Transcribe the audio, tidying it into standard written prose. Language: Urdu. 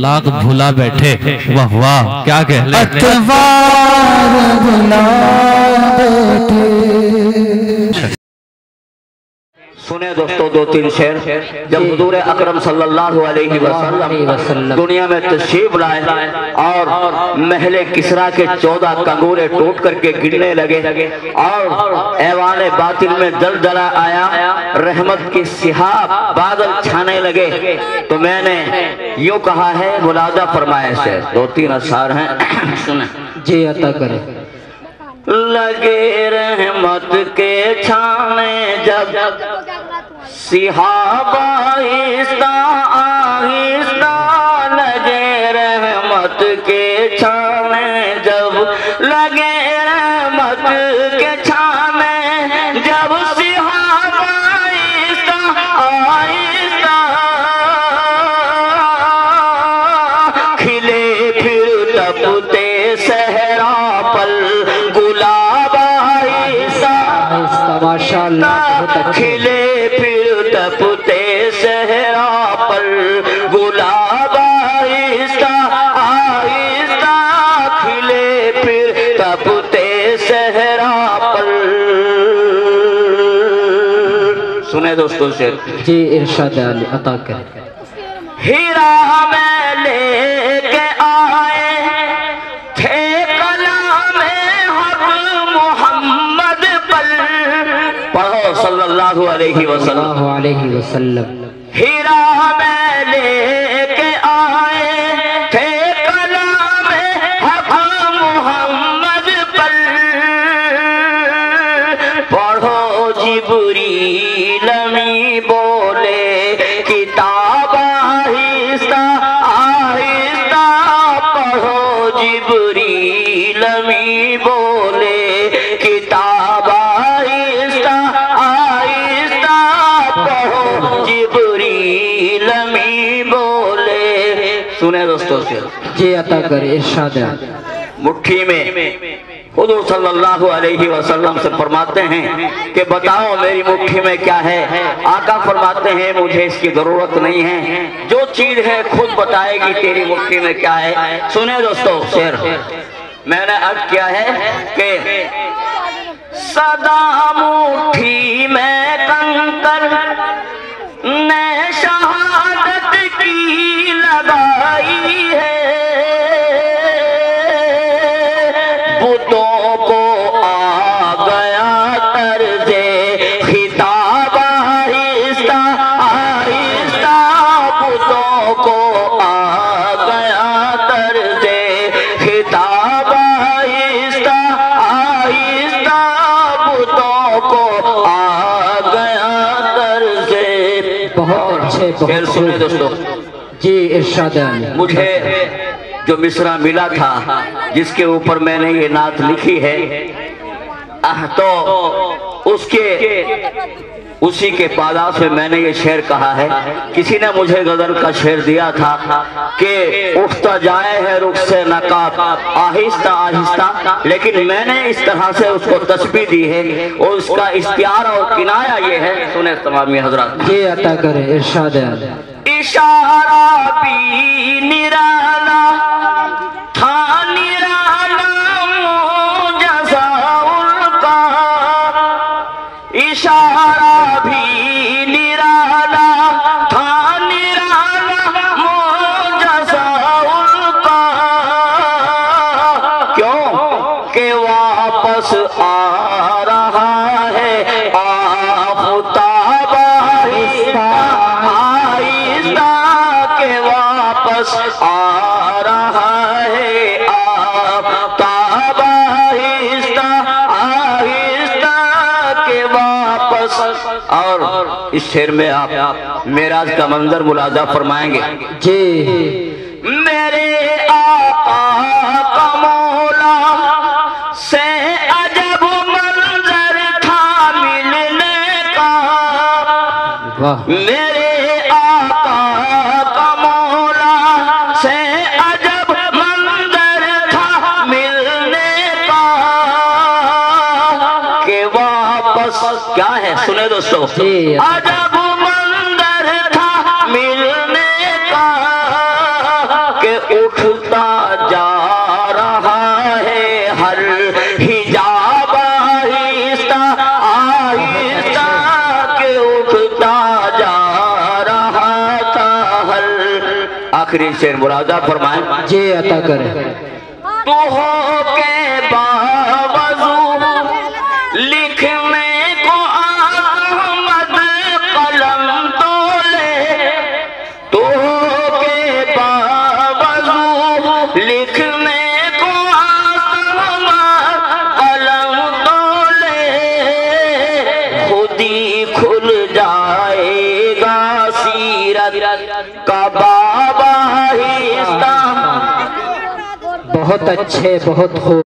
اخلاق بھولا بیٹھے، واہ واہ کیا کہہ لیں، اتوار بھولا بیٹھے۔ سنے دوستو دو تین شعر، جب حضور اکرم صلی اللہ علیہ وسلم دنیا میں تشریف لائے اور محل کسرا کے 14 کنگورے ٹوٹ کر کے گرنے لگے اور ایوان باطل میں دلدلہ آیا، رحمت کی سحاب بادل چھانے لگے، تو میں نے یوں کہا ہے، ملاحظہ فرمائے سے دو تین اشعار ہیں، سنیں جی عطا کرے۔ لگے رحمت کے چھانے جب سحاب آہستہ آہستہ، لگے رحمت کے چھانے جب، لگے رحمت کے چھانے جب سحاب آہستہ آہستہ، کھلے پھر تپتے صحرا پل گلاب آہستہ، ماشاءاللہ، کھلے پھر تپتے صحرا پر گلاب آہستہ آہستہ، کھلے پھر تپتے صحرا پر۔ سنیں دوستوں سے، جی ارشاد علی عطا کرے۔ ہیرا میں لے کے آئے تھے کلام حق محمد پر، پڑھو صلی اللہ علیہ وسلم، ہیرا میں لے کے آئے تھے کلام حق محمد پر، پڑھو جبریل امی بولے کتاب آہستہ آہستہ، پڑھو جبریل امی بولے کتاب آہستہ آہستہ، پڑھو جبریل امی بولے۔ سنیں دوستوں سے، جی عطا کرے ارشاد علی۔ مٹھی میں حضور صلی اللہ علیہ وسلم سے فرماتے ہیں کہ بتاؤ میری مٹھی میں کیا ہے، آقا فرماتے ہیں مجھے اس کی ضرورت نہیں ہے، جو چیز ہے خود بتائے گی تیری مٹھی میں کیا ہے۔ سنیں دوستو شعر، میں نے عرض کیا ہے کہ صدا مٹھی میں کنکر نے شہادت کی لگائی ہے، بتوں کو آ گیا طرز خطاب آہستہ آہستہ، بتوں کو آ گیا طرز خطاب آہستہ آہستہ، بتوں کو آ گیا طرز۔ بہت اچھے، پھر سنیں دوستو، جی ارشاد علی۔ مجھے جو مصرع ملا تھا جس کے اوپر میں نے یہ نعت لکھی ہے، تو اسی کے پاداش میں میں نے یہ شعر کہا ہے۔ کسی نے مجھے غزل کا شعر دیا تھا کہ اٹھتا جائے ہے رخ سے نقاب آہستہ آہستہ، لیکن میں نے اس طرح سے اس کو تشبیہ دی ہے اور اس کا استعارہ اور کنایہ یہ ہے، سنیں تمامی حضرات، جی عطا کرے ارشاد علی۔ اشارہ بھی نرالا تھا، نرالا معجزہ ان کا، اشارہ بھی نرالا تھا، نرالا معجزہ ان کا، کیوں کہ واپس آ رہا ہے آفتاب آہستہ آہستہ، کہ واپس آ رہا ہے آفتاب آہستہ آہستہ، کہ واپس۔ اور اس شعر میں آپ معراج کا منظر ملاحظہ فرمائیں گے، جی میرے آقا کا مولا سے عجب منظر تھا ملنے کا، واہ، میرے آقا کا مولا سے عجب منظر تھا ملنے کا، کہ واپس کیا ہے سنے دوستو، جی عجب منظر تھا ملنے کا، آخری شعر مراجعہ فرمائیں جی عطا کرے تو ہو کے باوضو لکھنے کو احمد قلم تولے تو ہو کے باوضو لکھنے کو احمد قلم تولے خود ہی کھل جائے گا سیرت کا باب آہستہ بہت اچھے بہت خوب